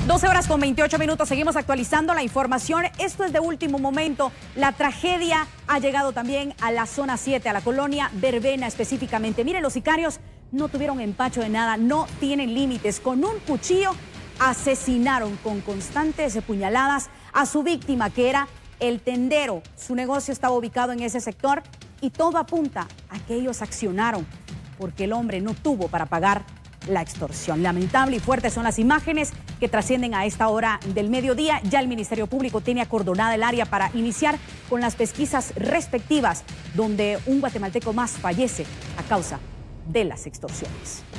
12 horas con 28 minutos, seguimos actualizando la información. Esto es de último momento. La tragedia ha llegado también a la zona 7, a la colonia Verbena específicamente. Miren, los sicarios no tuvieron empacho de nada, no tienen límites. Con un cuchillo asesinaron con constantes puñaladas a su víctima, que era el tendero. Su negocio estaba ubicado en ese sector y todo apunta a que ellos accionaron porque el hombre no tuvo para pagar la extorsión. Lamentable y fuertes son las imágenes que trascienden a esta hora del mediodía. Ya el Ministerio Público tiene acordonada el área para iniciar con las pesquisas respectivas, donde un guatemalteco más fallece a causa de las extorsiones.